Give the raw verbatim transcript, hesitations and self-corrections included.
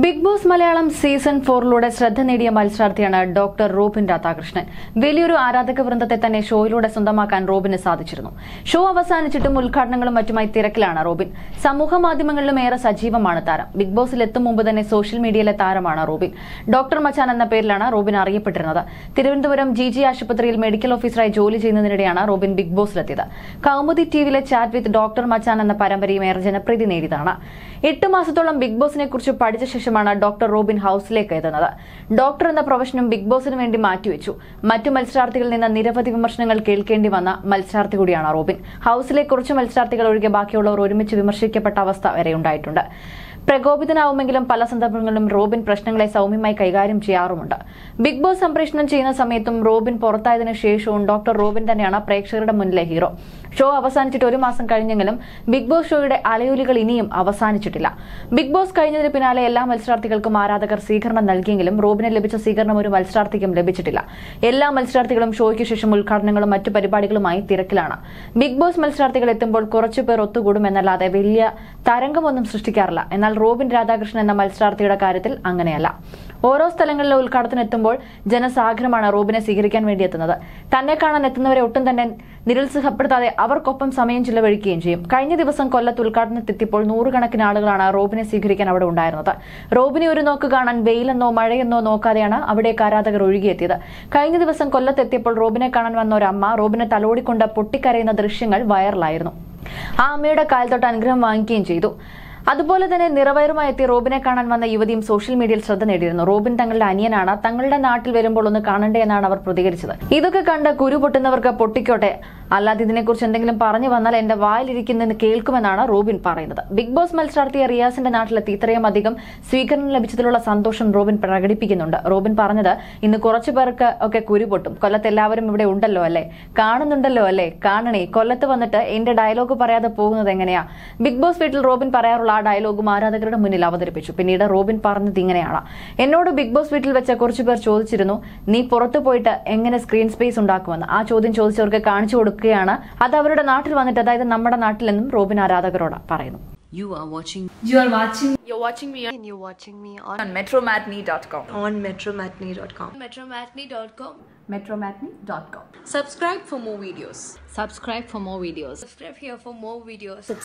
bigboss Malayalam season four ലൂടെ ശ്രദ്ധ നേടിയ മത്സരാർത്ഥിയാണ് ഡോക്ടർ റോബിൻ രാധാകൃഷ്ണൻ. വലിയൊരു ആരാധക വൃന്ദത്തെ തന്നെ ഷോയിലൂടെ സ്വന്തമാക്കാൻ റോബിന് സാധിച്ചിരുന്നു. ഷോ അവസാനിച്ചിട്ടും ഉദ്ഘാടനങ്ങളും മറ്റുമായി തിരക്കിലാണ് റോബിൻ. സമൂഹ മാധ്യമങ്ങളിലും ഏറെ സജീവമാണ് താരം. ബിഗ് ബോസിൽ എത്തും മുമ്പ് തന്നെ സോഷ്യൽ മീഡിയയിലെ താരമാണ് റോബിൻ. ഡോക്ടർ മച്ചാൻ എന്ന പേരിലാണ് റോബിൻ അറിയപ്പെട്ടിരുന്നത്. തിരുവനന്തപുരം ജി ജി ആശുപത്രിയിൽ മെഡിക്കൽ ഓഫീസറായി ജോലി ചെയ്യുന്നതിനിടെയാണ് റോബിൻ ബിഗ് ബോസിലെത്തിയത്. കൗമുദി ടിവിയിലെ ചാറ്റ് വിത്ത് ഡോക്ടർ മച്ചാൻ എന്ന പരമ്പരയും ഏറെ ജനപ്രീതി നേടിയതാണ്. എട്ട് മാസത്തോളം ബിഗ് ബോസിനെ കുറിച്ച് പഠിച്ച ശേഷമാണ് ഡോക്ടർ റോബിൻ ഹൌസിലേക്ക് എത്തുന്നത്. ഡോക്ടർ എന്ന പ്രൊഫഷനും ബിഗ് ബോസിന് വേണ്ടി മാറ്റിവെച്ചു. മറ്റു മത്സരാർത്ഥികളിൽ നിന്ന് നിരവധി വിമർശനങ്ങൾ കേൾക്കേണ്ടി വന്ന മത്സരാർത്ഥി കൂടിയാണ് റോബിൻ. ഹൌസിലെ കുറച്ച് മത്സരാർത്ഥികൾ ഒഴികെ ബാക്കിയുള്ളവർ ഒരുമിച്ച് വിമർശിക്കപ്പെട്ട അവസ്ഥ വരെ ഉണ്ടായിട്ടുണ്ട്. പ്രകോപിതനാവുമെങ്കിലും പല സന്ദർഭങ്ങളിലും റോബിൻ പ്രശ്നങ്ങളെ സൗമ്യമായി കൈകാര്യം ചെയ്യാറുമുണ്ട്. ബിഗ് ബോസ് സംപ്രേഷണം ചെയ്യുന്ന സമയത്തും റോബിൻ പുറത്തായതിനു ശേഷവും ഡോക്ടർ റോബിൻ തന്നെയാണ് പ്രേക്ഷകരുടെ മുന്നിലെ ഹീറോ. ഷോ അവസാനിച്ചിട്ട് ഒരു മാസം കഴിഞ്ഞെങ്കിലും ബിഗ് ബോസ് ഷോയുടെ അലയൊലികൾ ഇനിയും അവസാനിച്ചിട്ടില്ല. ബിഗ് ബോസ് കഴിഞ്ഞതിന് പിന്നാലെ എല്ലാ മത്സരാർത്ഥികൾക്കും ആരാധകർ സ്വീകരണം നൽകിയെങ്കിലും റോബിന് ലഭിച്ച സ്വീകരണം ഒരു മത്സരാർത്ഥിക്കും ലഭിച്ചിട്ടില്ല. എല്ലാ മത്സരാർത്ഥികളും ഷോയ്ക്ക് ശേഷം ഉദ്ഘാടനങ്ങളും മറ്റു പരിപാടികളുമായി തിരക്കിലാണ്. ബിഗ് ബോസ് മത്സരാർത്ഥികൾ എത്തുമ്പോൾ കുറച്ചുപേർ ഒത്തുകൂടുമെന്നല്ലാതെ വലിയ തരംഗമൊന്നും സൃഷ്ടിക്കാറില്ല. എന്നാൽ റോബിൻ രാധാകൃഷ്ണൻ എന്ന മത്സരാർത്ഥിയുടെ കാര്യത്തിൽ അങ്ങനെയല്ല. ഓരോ സ്ഥലങ്ങളിലെ ഉദ്ഘാടനത്തിന് എത്തുമ്പോൾ ജനസാഗരമാണ് റോബിനെ സ്വീകരിക്കാൻ വേണ്ടി എത്തുന്നത്. തന്നെ കാണാൻ എത്തുന്നവരെ ഒട്ടും തന്നെ നിരുത്സാഹപ്പെടുത്താതെ അവർക്കൊപ്പം സമയം ചിലവഴിക്കുകയും ചെയ്യും. കഴിഞ്ഞ ദിവസം കൊല്ലത്ത് ഉദ്ഘാടനത്തെത്തിയപ്പോൾ നൂറുകണക്കിന് ആളുകളാണ് റോബിനെ സ്വീകരിക്കാൻ അവിടെ ഉണ്ടായിരുന്നത്. റോബിനെ ഒരു നോക്ക് കാണാൻ വെയിലെന്നോ മഴയെന്നോ നോക്കാതെയാണ് അവിടേക്ക് ആരാധകർ ഒഴുകിയെത്തിയത്. കഴിഞ്ഞ ദിവസം കൊല്ലത്തെത്തിയപ്പോൾ റോബിനെ കാണാൻ വന്ന ഒരു അമ്മ റോബിനെ തലോടിക്കൊണ്ട് പൊട്ടിക്കരയുന്ന ദൃശ്യങ്ങൾ വൈറലായിരുന്നു. ആ അമ്മയുടെ കാൽ തൊട്ട് അനുഗ്രഹം വാങ്ങിക്കുകയും ചെയ്തു. അതുപോലെ തന്നെ നിറവയറുമായി എത്തി റോബിനെ കാണാൻ വന്ന യുവതിയും സോഷ്യൽ മീഡിയയിൽ ശ്രദ്ധ നേടിയിരുന്നു. റോബിൻ തങ്ങളുടെ അനിയനാണ്, തങ്ങളുടെ നാട്ടിൽ വരുമ്പോൾ ഒന്ന് കാണണ്ടേ എന്നാണ് അവർ പ്രതികരിച്ചത്. ഇതൊക്കെ കണ്ട് കുരു പൊട്ടുന്നവർക്ക് പൊട്ടിക്കോട്ടെ, അല്ലാതെ ഇതിനെക്കുറിച്ച് എന്തെങ്കിലും പറഞ്ഞു വന്നാൽ എന്റെ വായിലിരിക്കുന്നെന്ന് കേൾക്കുമെന്നാണ് റോബിൻ പറയുന്നത്. ബിഗ് ബോസ് മത്സരാർത്ഥിയ റിയാസിന്റെ നാട്ടിലെത്തി ഇത്രയും അധികം സ്വീകരണം ലഭിച്ചതിലുള്ള സന്തോഷം റോബിൻ പ്രകടിപ്പിക്കുന്നുണ്ട്. റോബിൻ പറഞ്ഞത്, ഇന്ന് കുറച്ചു പേർക്ക് ഒക്കെ കുരു പൊട്ടും. കൊല്ലത്ത് എല്ലാവരും ഇവിടെ ഉണ്ടല്ലോ അല്ലേ, കാണുന്നുണ്ടല്ലോ അല്ലേ, കാണണേ. കൊല്ലത്ത് വന്നിട്ട് എന്റെ ഡയലോഗ് പറയാതെ പോകുന്നത് എങ്ങനെയാ? ബിഗ് ബോസ് വീട്ടിൽ റോബിൻ പറയാറുള്ള ആ ഡയലോഗും ആരാധകരുടെ മുന്നിൽ അവതരിപ്പിച്ചു. പിന്നീട് റോബിൻ പറഞ്ഞത് ഇങ്ങനെയാണ്: എന്നോട് ബിഗ് ബോസ് വീട്ടിൽ വെച്ച കുറച്ചു പേർ ചോദിച്ചിരുന്നു, നീ പുറത്തു പോയിട്ട് എങ്ങനെ സ്ക്രീൻ സ്പേസ് ഉണ്ടാക്കുമെന്ന്. ആ ചോദ്യം ചോദിച്ചവർക്ക് കാണിച്ചു കൊടുക്കുകയാണ് അത് അവരുടെ നാട്ടിൽ വന്നിട്ട്, അതായത് നമ്മുടെ നാട്ടിലെന്നും റോബിൻ ആരാധകരോട് പറയുന്നു. You are watching. You are watching. You're watching me. And you're watching me on, on metromatinee dot com. On metromatinee dot com. metromatinee dot com. metromatinee dot com. Subscribe for more videos. Subscribe for more videos. Subscribe here for more videos.